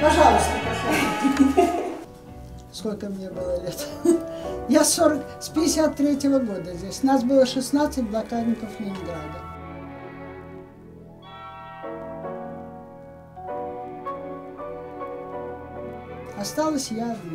Пожалуйста, пожалуйста. Сколько мне было лет? Я с 53-го года здесь. Нас было 16 блокадников Ленинграда. Осталась я одна.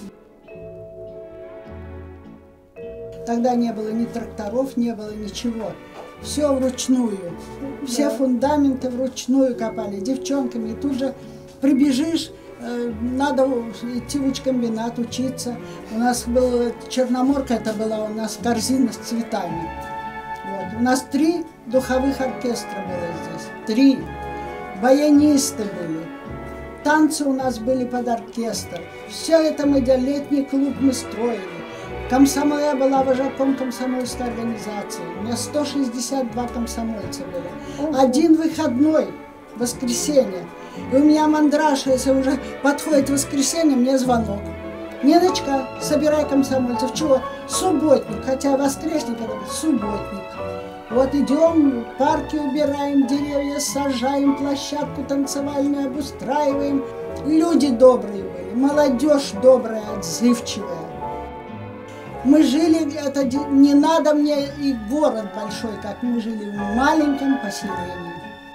Тогда не было ни тракторов, не было ничего. Все вручную. Все фундаменты вручную копали девчонками. И тут же прибежишь, надо идти в учкомбинат, учиться. У нас была Черноморка, это была у нас корзина с цветами. Вот. У нас 3 духовых оркестра было здесь. 3. Баянисты были. Танцы у нас были под оркестр. Все это мы делали, летний клуб мы строили. Комсомол, я была вожаком комсомольской организации. У меня 162 комсомольца были. Один выходной, воскресенье. И у меня мандраж, если уже подходит воскресенье, мне звонок. Ниночка, собирай комсомольцев. Чего? Субботник. Хотя воскресник это субботник. Вот идем, парки убираем, деревья сажаем, площадку танцевальную обустраиваем. Люди добрые были, молодежь добрая, отзывчивая. Мы жили, это не надо мне и город большой, как мы жили в маленьком поселении.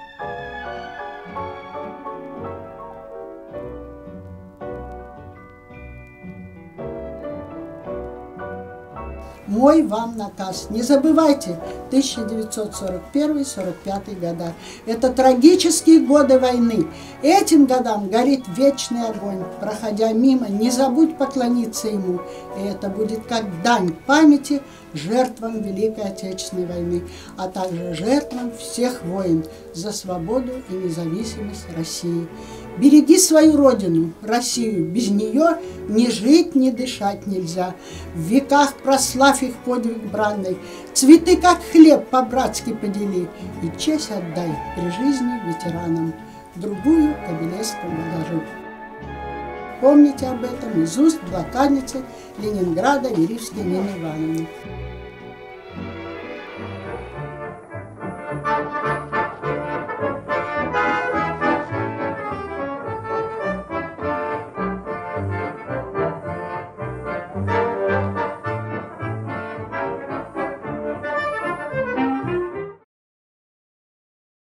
Мой вам наказ. Не забывайте, 1941-45 года. Это трагические годы войны. Этим годам горит вечный огонь. Проходя мимо, не забудь поклониться ему. И это будет как дань памяти жертвам Великой Отечественной войны, а также жертвам всех войн за свободу и независимость России. Береги свою родину, Россию. Без нее ни жить, ни дышать нельзя. В веках прославь их подвиг бранный. Цветы, как хлеб, по-братски подели. И честь отдай при жизни ветеранам. Другую Кобелевскому ложу. Помните об этом из уст блокадницы Ленинграда Веривской Нины Ивановны.